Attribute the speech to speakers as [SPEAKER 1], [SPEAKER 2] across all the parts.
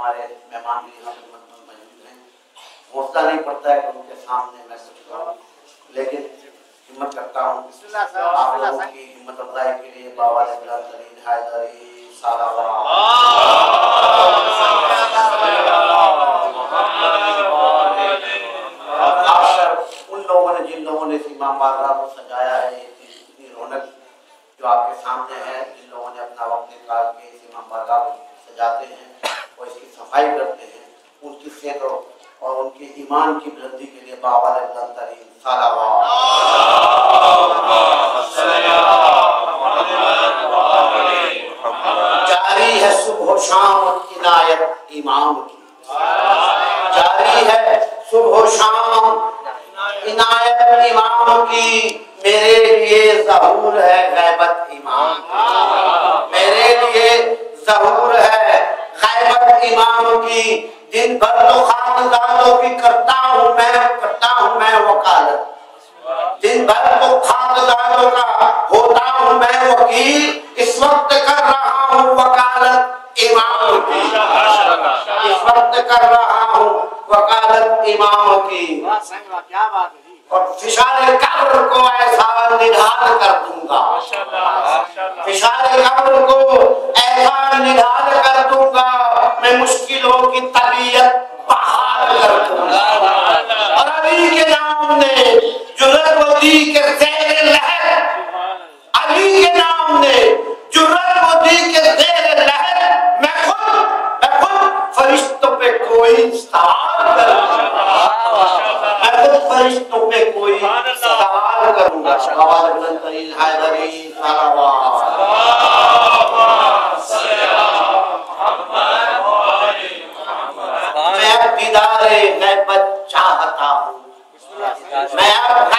[SPEAKER 1] हमारे मेहमान भी यहाँ मौजूद हैं। हौसला नहीं पड़ता है कि उनके सामने मैं कुछ कहूँ, लेकिन हिम्मत करता हूँ। आप लोगों की हिम्मत अफजाई के लिए बाबा तरीन हैदरी सालावात उन लोगों ने, जिन लोगों ने इस इमाम बारगाह को सजाया है, इतनी रौनक जो आपके सामने है, जिन लोगों ने अपना वक्त निकाल के इस इमाम बारगाह को सजाते हैं और इसकी सफाई करते हैं, उनकी सेहत और उनके ईमान की बुलंदी के लिए बाबा तरीन सालावात। जारी है सुबह शाम इनायत इमाम की, जारी है सुबह शाम इनायत इमाम की, मेरे लिए ज़हूर है गैबत इमाम की, मेरे लिए ज़हूर है गैबत इमाम की। दिन भर तो खानदानों की करता हूँ मैं वकालत, दिन भर तो खानदानों का होता हूँ मैं वकील, इस वक्त कर रहा हूँ वकालत इमाम की, इस वक्त कर रहा हूँ वकालत इमाम की।
[SPEAKER 2] क्या बात है।
[SPEAKER 1] और फिशारे कब्र को ऐसा निढाल कर दूंगा, फिशारे कब्र को ऐसा निढाल कर दूंगा, मैं मुश्किलों की तबीयत बहाल कर दूंगा। और अली के नाम ने जुर्रत दी के ज़ेर लहर, अली के नाम ने जुर्रत दी के ज़ेर लहर, मैं खुद फरिश्तों पे कोई सवाल करूंगा, मैं खुद फरिश्तों पे कोई सवाल करूंगा। बाबा तरीन हैदरी सालावात। मैं अब दीदारे गैबत चाहता हूँ, मैं अब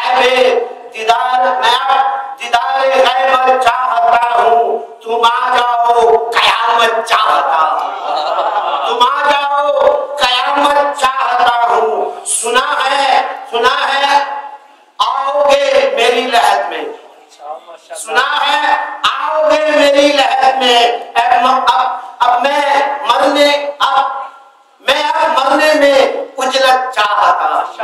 [SPEAKER 1] दीदारे गैबत चाहता हूँ, तुम आ जाओ कयामत चाहता हूँ, तुम आ जाओ कयामत चाहता हूँ। सुना है आओगे मेरी लहर में, सुना है आओगे मेरी लहर में। अब मैं मरने में उजलत चाहता।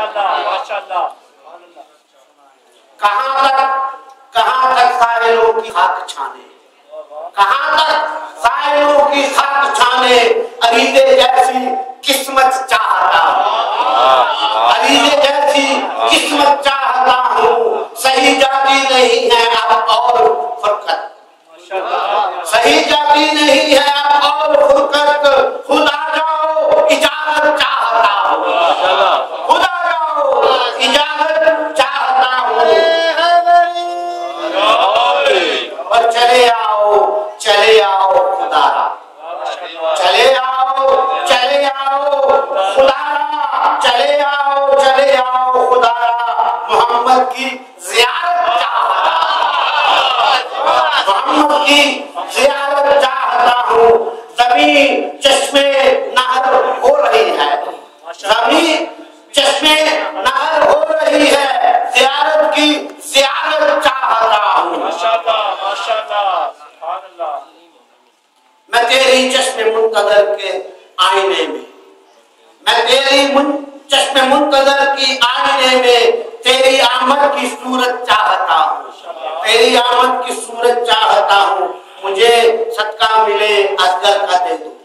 [SPEAKER 1] कहाँ तक साहिलों की खाक छाने, कहाँ तक साहिलों की खाक छाने, अरीज़े जैसी किस्मत चाहता, अरीज़े जैसी किस्मत चाहता हूँ। सही जाती नहीं है अब और फुरकत, सही जाती नहीं है अब और फुरकत, खुदा जाओ इजाजत चाहता हूँ, खुदा जाओ इजाजत चाहता हूँ। और चले आओ खुदारा, चले आओ खुदारा, चले आओ खुदारा, मोहम्मद की ज़ियारत चाहता, मोहम्मद की ज़ियारत चाहता हूँ। ज़मीन चश्मे नहर हो रही है, ज़मीन चश्मे नहर हो रही है, ज़ियारत की ज़ियारत चाहता हूँ। मैं तेरी चश्मे मुंतज़र के आईने में, मैं तेरी चश्मे मुंतज़र की आईने में तेरी आमद की सूरत चाहता हूँ, तेरी आमद की सूरत चाहता हूँ। मुझे सदका मिले असगर का दे दो,